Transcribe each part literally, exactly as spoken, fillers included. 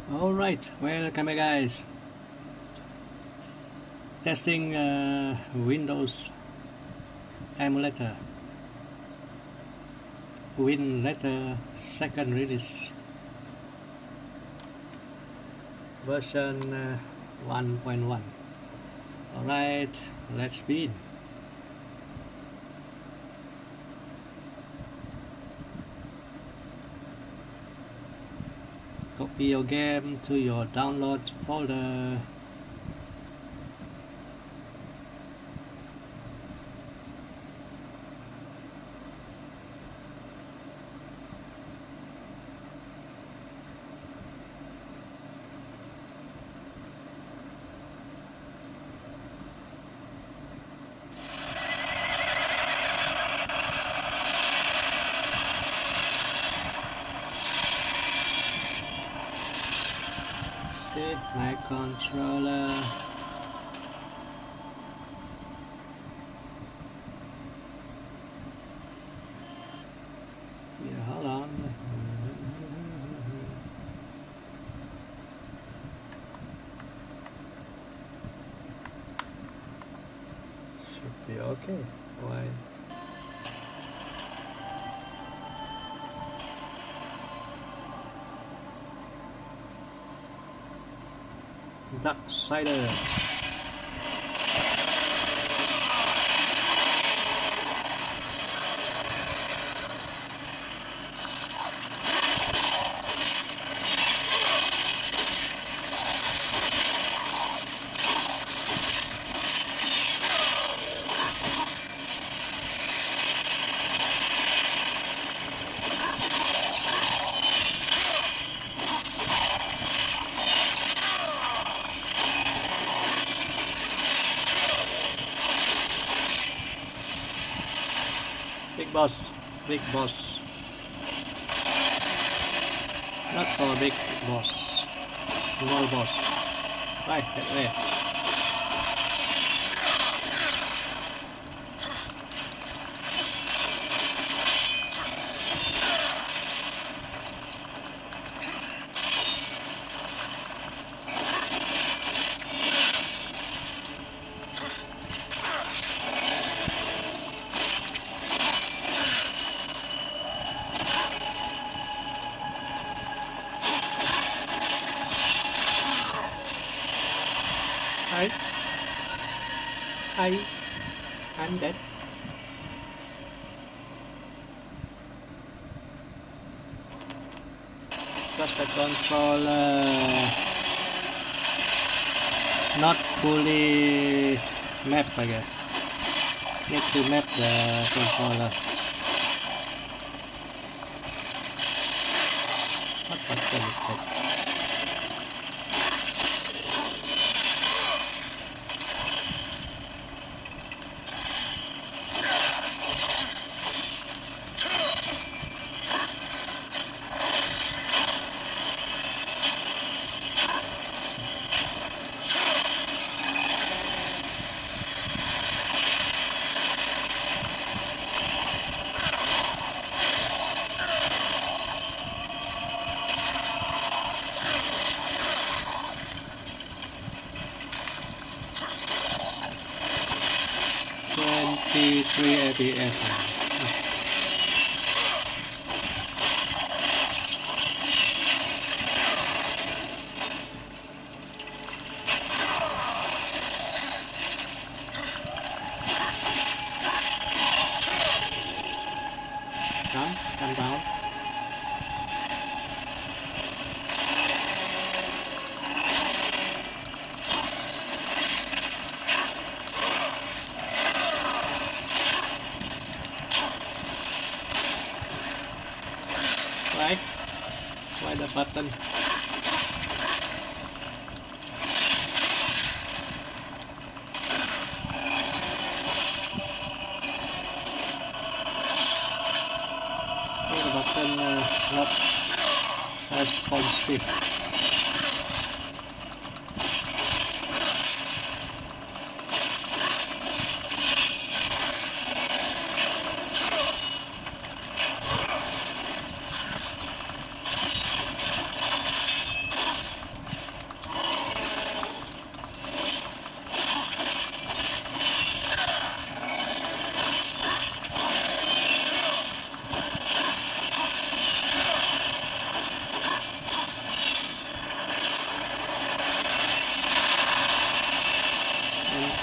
Alright, welcome back guys. Testing uh, Windows emulator WINLATOR second release version uh, one point one. Alright, let's begin. Copy your game to your download folder. See my controller. Yeah, hold on. Should be okay. Why? DARKSIDERS. Big boss, big boss. Not so big boss. Small boss. Right, that way. I, I, I'm dead. Just the controller not fully mapped, I guess. Need to map the controller. What button is that? twenty-three F P S. Come, come down. Right? Why the button? Oh, the button uh, not responsive.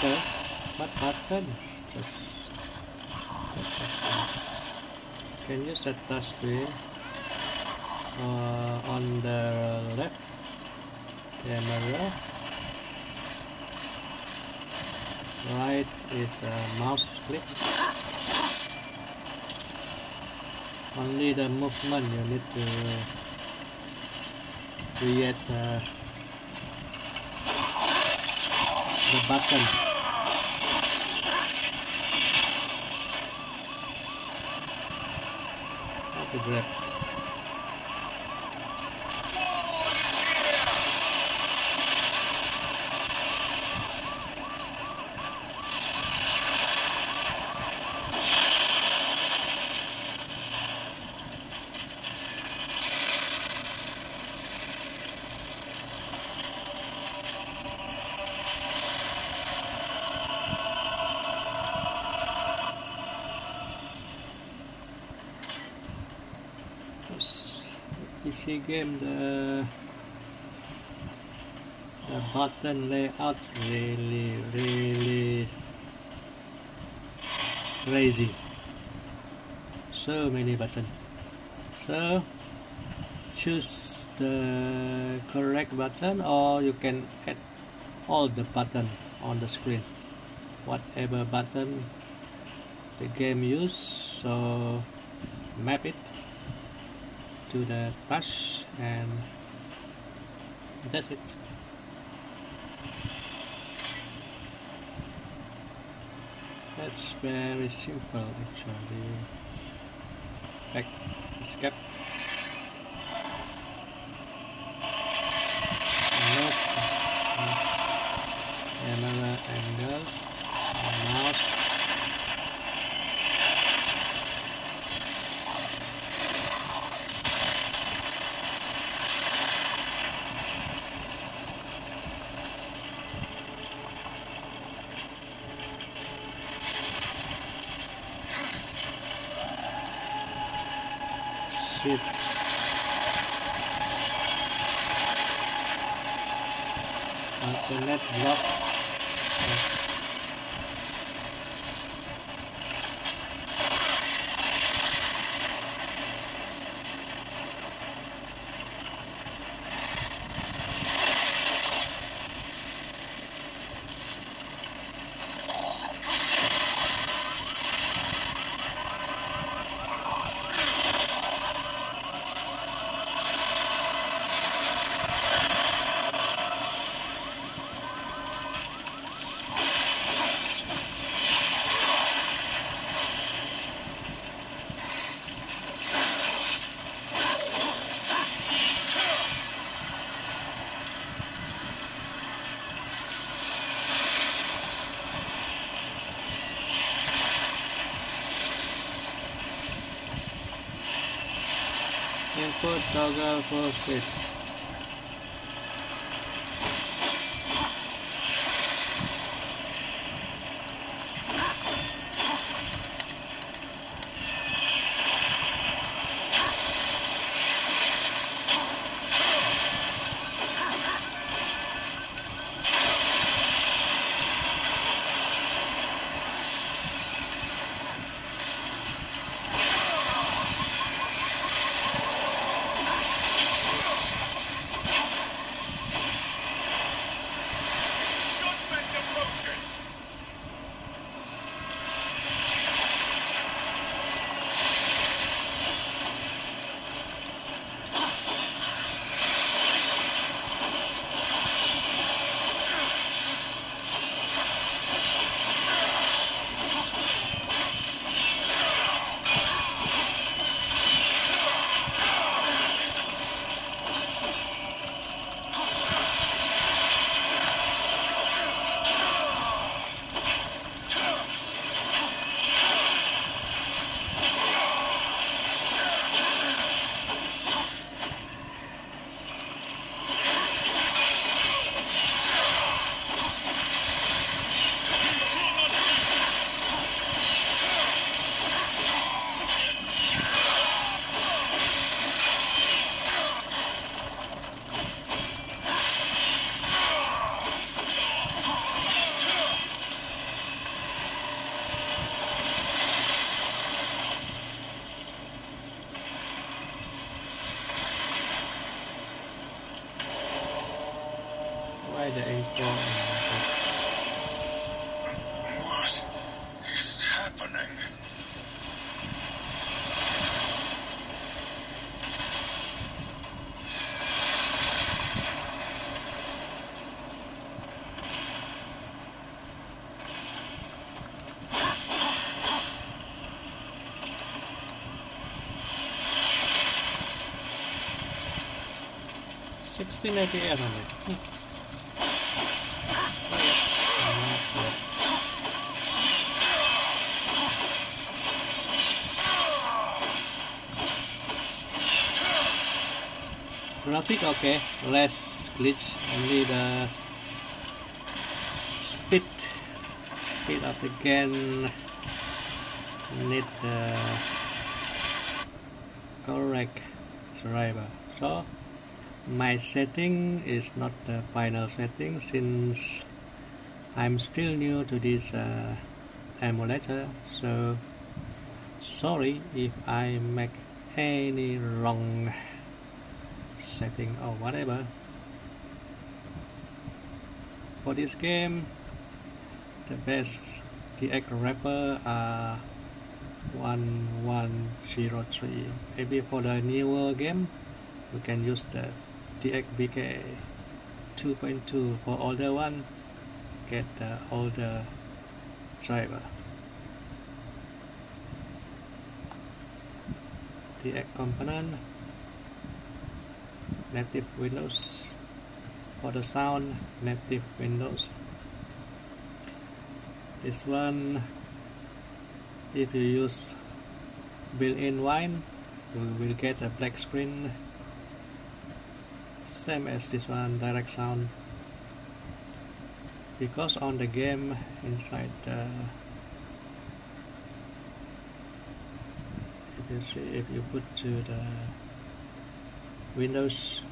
emulator, but buttons just, just can use that touch screen uh, on the left camera. Right is a mouse click. Only the movement you need to create uh, the button. How to grab. P C game, the the button layout really really crazy. So many buttons. So choose the correct button, or you can add all the button on the screen, whatever button the game use. So map it to the touch, and that's it. That's very simple actually. Back, escape. Nope. Camera angle, mouse. Shit. Alternate block. Input toggle for switch. try the info. What is happening? sixteen eighty-eight hundred. Hmm. Graphic okay, less glitch, only the speed speed of the game need the correct driver. So my setting is not the final setting since I'm still new to this uh, emulator, so sorry if I make any wrong setting or whatever. For this game, the best D X wrapper are one one zero three. Maybe for the newer game, you can use the D X B K two point two. For older one, get the older driver. D X component, native Windows. For the sound, native Windows. This one, if you use built-in wine, you will get a black screen, same as this one, direct sound. Because on the game inside the, if you see, if you put to the Windows,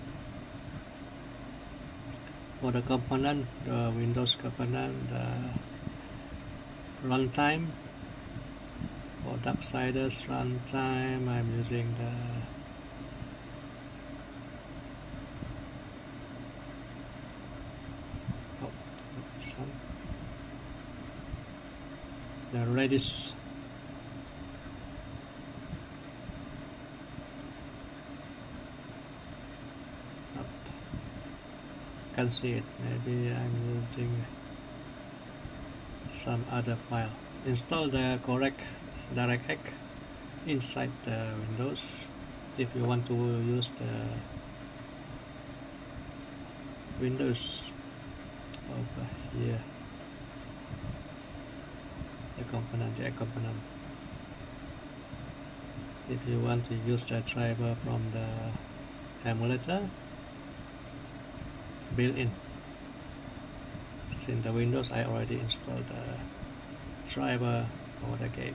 for the component, the Windows component, the runtime, for DARKSIDERS runtime, I'm using the oh, this one, the Redis. Can see it. Maybe I'm using some other file. Install the correct DirectX inside the Windows if you want to use the Windows over here. The component, the component. If you want to use the driver from the emulator, built-in. Since the Windows, I already installed the driver for the game,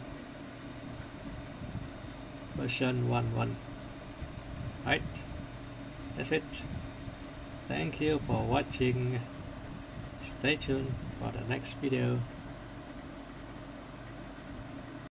version one point one. Right, that's it. Thank you for watching. Stay tuned for the next video.